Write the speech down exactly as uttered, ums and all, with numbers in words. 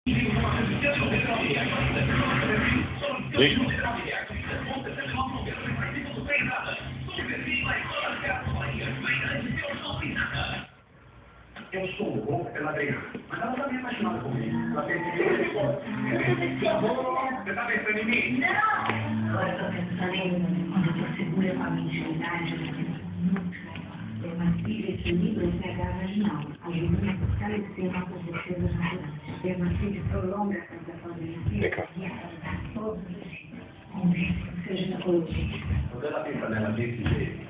Eu sou louco pela Adriana, mas ela tá bem apaixonada comigo. Ela pensa em mim. Você tá pensando em mim? Não! Agora eu tô pensando em quando eu tô segura com a minha intimidade, eu tô pensando muito melhor. Manter equilíbrio e pegar vaginal, ajudando a fortalecer nossas defesas naturais. A dermatite prolonga a sensação de limpeza e a qualidade todos os dias. Convence que seja ginecologista. Quando ela pensa nela desse jeito,